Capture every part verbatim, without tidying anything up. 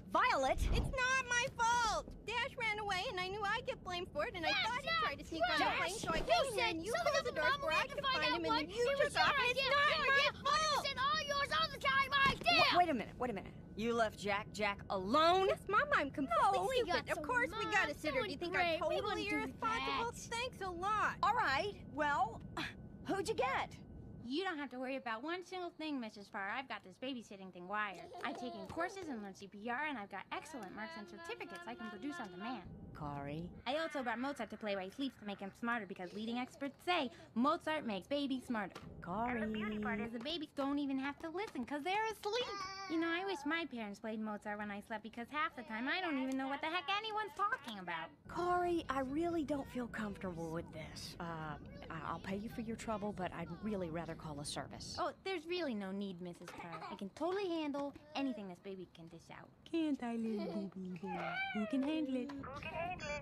Violet! It's not my fault! Dash ran away and I knew I'd get blamed for it, and I That's thought he not tried to sneak right. on the plane, so I You came here said and you something closed the about door Mom where I wanted to could find find out him, and what then you it was took off. your It's idea. not Your my idea. one hundred fault! percent all yours all the time, my idea! W wait a minute, wait a minute. You left Jack Jack alone? Yes, Mom, I'm completely No, we stupid. got Of course we some got a moms sitter. Do doing you think great. I'm We totally wouldn't do irresponsible? that. Thanks a lot. All right, well, who'd you get? You don't have to worry about one single thing, Missus Farr. I've got this babysitting thing wired. I've taken courses and learned C P R, and I've got excellent marks and certificates I can produce on demand. Corey. I also brought Mozart to play while he sleeps to make him smarter, because leading experts say Mozart makes babies smarter. Corey. And the beauty part is the babies don't even have to listen because they're asleep. You know, I wish my parents played Mozart when I slept, because half the time I don't even know what the heck anyone's talking about. Corey, I really don't feel comfortable with this. Uh, I- I'll pay you for your trouble, but I'd really rather call a service. Oh, there's really no need, Missus Farr. I can totally handle anything this baby can dish out. Can't I, little baby? Who can handle it? Who can handle it?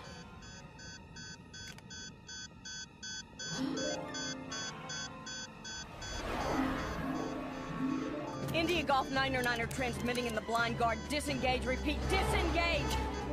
India Golf niner niner transmitting in the blind guard. Disengage, repeat, disengage!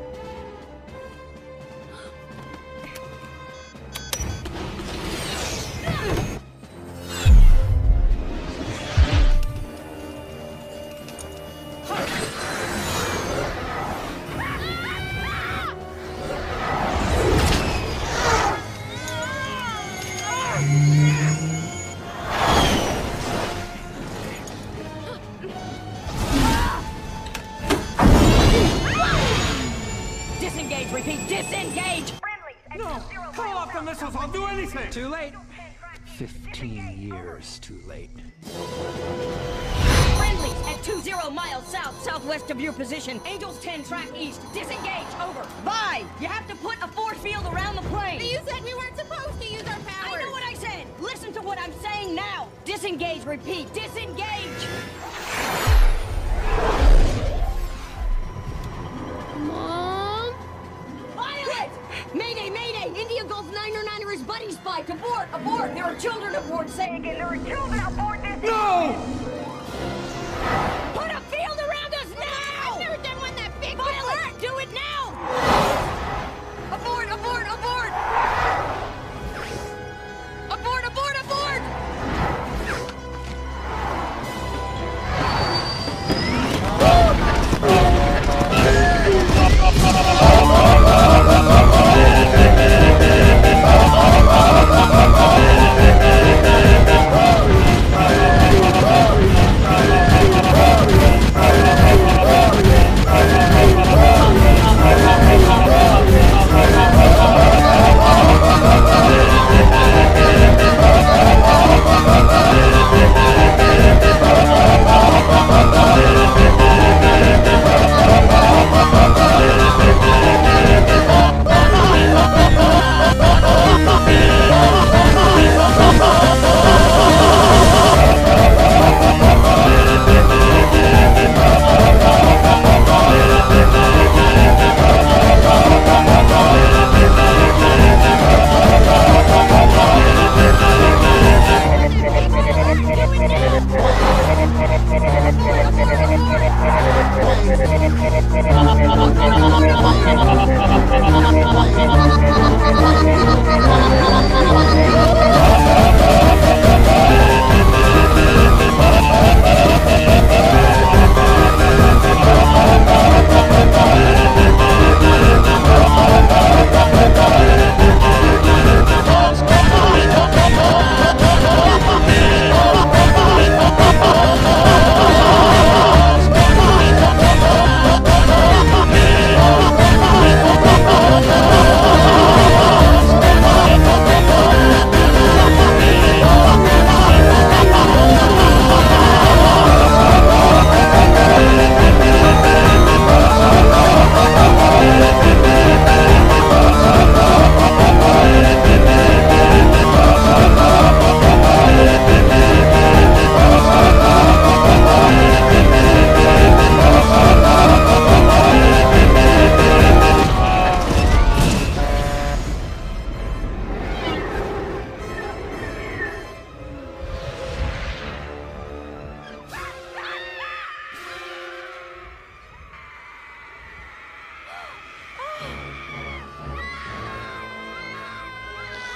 Disengage, repeat, disengage! No! Call off the missiles! I'll do anything! Too late. Fifteen years too late. Friendlies at two zero miles south, southwest of your position. Angels ten, track east. Disengage, over. Bye! You have to put a force field around the plane. But you said we weren't supposed to use our powers. I know what I said! Listen to what I'm saying now! Disengage, repeat, disengage! Mom? Violet! Mayday, mayday! India Golf niner niner is buddy spiked! Abort, abort! There are children aboard! Say again, there are children aboard this... No! Put a field around us now! I've never done one that big Violet, before. do it now! Abort, abort, abort! Abort, abort, abort! Oh!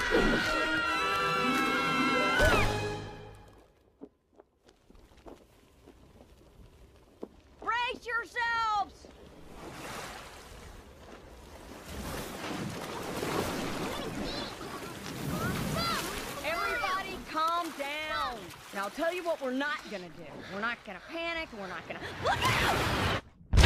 Brace yourselves! Everybody calm down. Now I'll tell you what we're not gonna do. We're not gonna panic, we're not gonna... Look out!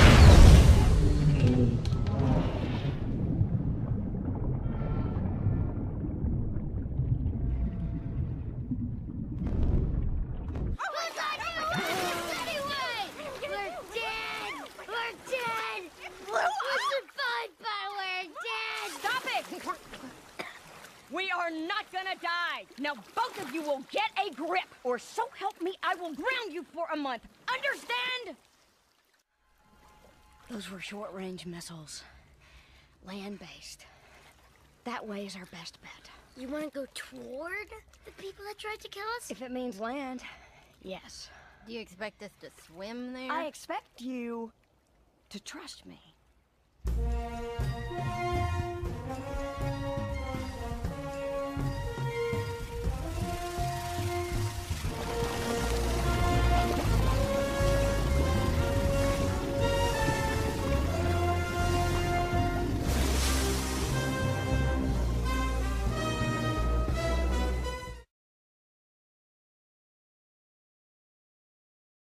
We are not gonna die! Now both of you will get a grip, or so help me, I will ground you for a month. Understand? Those were short-range missiles. Land-based. That way is our best bet. You want to go toward the people that tried to kill us? If it means land, yes. Do you expect us to swim there? I expect you to trust me.